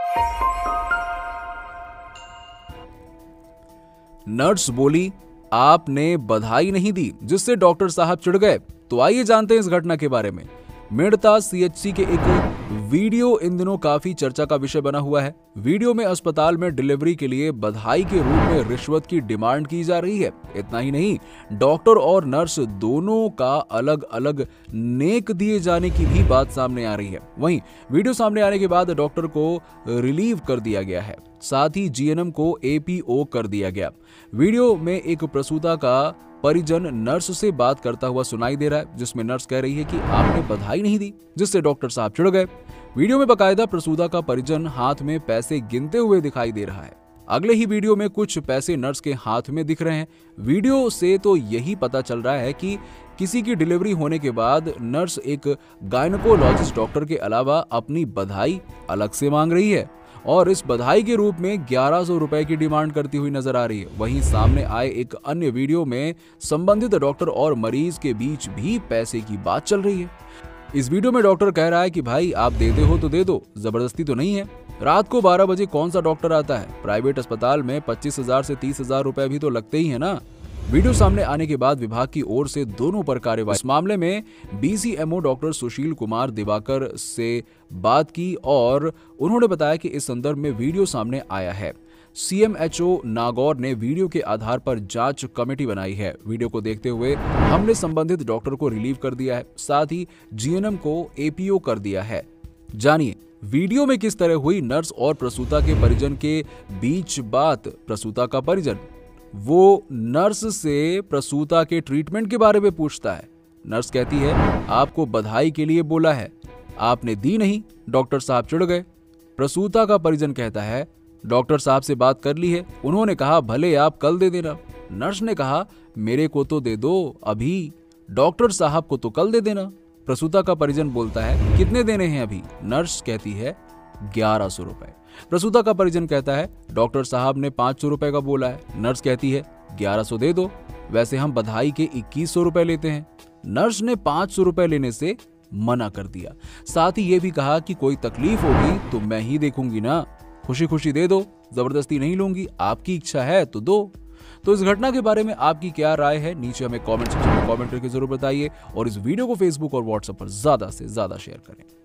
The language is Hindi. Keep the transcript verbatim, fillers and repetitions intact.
नर्स बोली, आपने बधाई नहीं दी, जिससे डॉक्टर साहब चिढ़ गए। तो आइए जानते हैं इस घटना के बारे में। मेड़ता सीएचसी के एक वीडियो इन दिनों काफी चर्चा का विषय बना हुआ है। वीडियो में अस्पताल में डिलीवरी के लिए बधाई के रूप में रिश्वत की डिमांड की जा रही है। इतना ही नहीं, डॉक्टर और नर्स दोनों का अलग अलग नेक दिए जाने की भी बात सामने आ रही है। वहीं वीडियो सामने आने के बाद डॉक्टर को रिलीव कर दिया गया है, साथ ही जीएनएम को एपीओ कर दिया गया। वीडियो में एक प्रसूता का परिजन नर्स से बात करता हुआ सुनाई दे रहा है, जिसमें नर्स कह रही है कि आपने बधाई नहीं दी, जिससे डॉक्टर साहब चिढ़ गए। वीडियो में बकायदा प्रसूता का परिजन हाथ में पैसे गिनते हुए दिखाई दे रहा है। अगले ही वीडियो में कुछ पैसे नर्स के हाथ में दिख रहे हैं। वीडियो से तो यही पता चल रहा है कि किसी की डिलीवरी होने के बाद नर्स एक गायनेकोलॉजिस्ट डॉक्टर के अलावा अपनी बधाई अलग से मांग रही है और इस बधाई के रूप में ग्यारह सौ रुपए की डिमांड करती हुई नजर आ रही है। वहीं सामने आए एक अन्य वीडियो में संबंधित डॉक्टर और मरीज के बीच भी पैसे की बात चल रही है। इस वीडियो में डॉक्टर कह रहा है कि भाई आप देते हो तो दे दो, जबरदस्ती तो नहीं है। रात को बारह बजे कौन सा डॉक्टर आता है? प्राइवेट अस्पताल में पच्चीस हजार से तीस हजार रुपए भी तो लगते ही है ना। वीडियो सामने आने के बाद विभाग की ओर से दोनों पर कार्रवाई। इस मामले में बीसीएमओ डॉक्टर सुशील कुमार दिवाकर से बात की और उन्होंने बताया कि इस संदर्भ में वीडियो सामने आया है। सीएमएचओ नागौर ने वीडियो के आधार पर जांच कमेटी बनाई है। वीडियो को देखते हुए हमने संबंधित डॉक्टर को रिलीव कर दिया है, साथ ही जीएनएम को एपीओ कर दिया है। जानिए वीडियो में किस तरह हुई नर्स और प्रसूता के परिजन के बीच बात। प्रसूता का परिजन वो नर्स से प्रसूता के ट्रीटमेंट के बारे में पूछता है। नर्स कहती है आपको बधाई के लिए बोला है, आपने दी नहीं, डॉक्टर साहब चिढ़ गए। प्रसूता का परिजन कहता है डॉक्टर साहब से बात कर ली है, उन्होंने कहा भले आप कल दे देना। नर्स ने कहा मेरे को तो दे दो अभी, डॉक्टर साहब को तो कल दे देना। प्रसूता का परिजन बोलता है कितने देने हैं अभी? नर्स कहती है ग्यारह सौ रुपए। प्रसूता का परिजन कहता है डॉक्टर साहब ने पांच सौ रुपए का बोला है। नर्स कहती है ग्यारह सौ दे दो, वैसे हम बधाई के इक्कीस सौ रुपए लेते हैं। नर्स ने पांच सौ रुपए लेने से मना कर दिया, साथ ही ये भी कहा कि कोई तकलीफ होगी तो मैं ही देखूंगी ना, खुशी खुशी दे दो, जबरदस्ती नहीं लूंगी, आपकी इच्छा है तो दो। तो इस घटना के बारे में आपकी क्या राय है? नीचे हमें कमेंट सेक्शन में कमेंट करके जरूर बताइए और इस वीडियो को फेसबुक और व्हाट्सएप पर ज्यादा से ज्यादा शेयर करें।